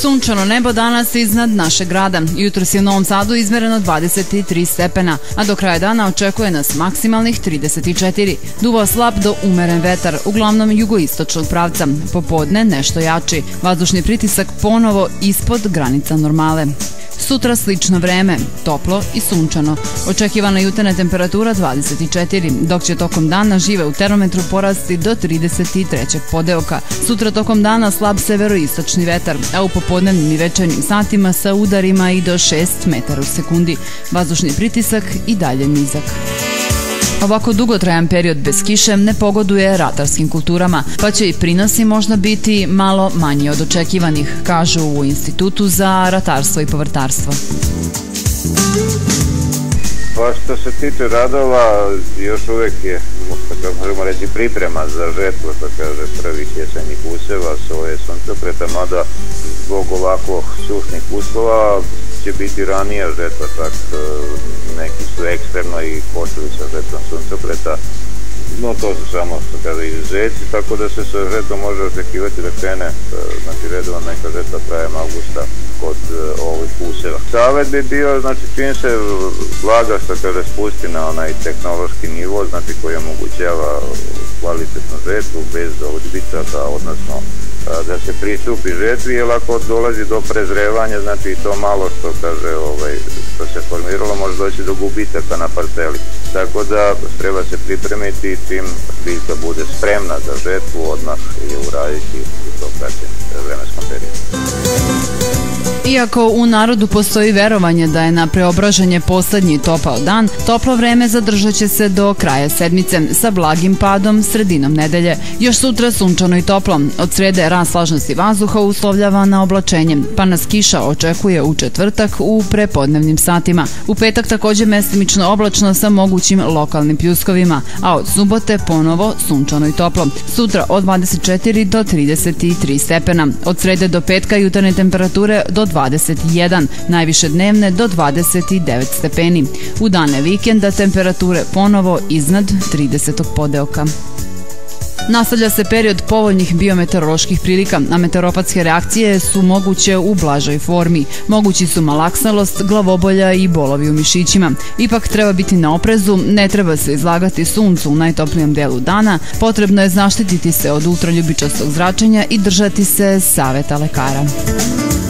Sunčano nebo danas iznad našeg grada. Jutros je u Novom Sadu izmereno 23 stepena, a do kraja dana očekuje nas maksimalnih 34. Duva slab do umeren vetar, uglavnom jugoistočnog pravca. Popodne nešto jači. Vazdušni pritisak ponovo ispod granica normale. Sutra slično vreme, toplo i sunčano. Očekivana jutarnja temperatura 24, dok će tokom dana žive u termometru porasti do 33. podeoka. Sutra tokom dana slab severoistočni vetar, a u popodnevnim i večernjim satima sa udarima i do 6 metara u sekundi. Vazdušni pritisak i dalje nizak. Ovako dugotrajan period bez kiše ne pogoduje ratarskim kulturama, pa će i prinosi možda biti malo manji od očekivanih, kažu u Institutu za ratarstvo i povrtarstvo. Pa što se tiče radova, još uvek je, možemo reći, priprema za žetvu, što kaže, prvih jesenjih useva, soje, suncokreta, mada zbog ovako sušnih uslova će biti ranija žetva, čak neki su ekstremno i počeli sa žetvom suncokreta, no to su samo, što kaže, izuzeci, tako da se sa žetvom može očekivati da krene, znači redovna neka žetva krajem avgusta kod ovih useva. Savet bi bio, znači čim se vlaga, što kaže, spusti na onaj tehnološki nivo, znači koji omogućava kvalitetnu žetvu bez odbitaka, odnosno da se pristupi žetvi, jer ako dolazi do prezrevanja, znači to malo što kaže, što se formiralo, može doći do gubitaka na parceli. Tako da treba se pripremiti, čim biljka bude spremna za žetvu, odmah je uraditi u to kraćem vremenskom periodu. Iako u narodu postoji verovanje da je na Preobraženje poslednji topao dan, toplo vreme zadržat će se do kraja sedmice sa blagim padom sredinom nedelje. Još sutra sunčano i toplo. Od srede rast vlažnosti vazduha uslovljavana oblačenjem, pa nas kiša očekuje u četvrtak u prepodnevnim satima. U petak takođe mestimično oblačno sa mogućim lokalnim pljuskovima, a od subote ponovo sunčano i toplo. Sutra od 24 do 33 stepena. Od srede do petka jutarnje temperature do 21, najviše dnevne do 29 stepeni. U dane vikenda temperature ponovo iznad 30. podeoka. Nastavlja se period povoljnih biometeoroloških prilika, a meteoropatske reakcije su moguće u blažoj formi. Mogući su malaksalost, glavobolja i bolovi u mišićima. Ipak treba biti na oprezu, ne treba se izlagati suncu u najtoplijem delu dana, potrebno je zaštititi se od ultraljubičastog zračenja i držati se saveta lekara.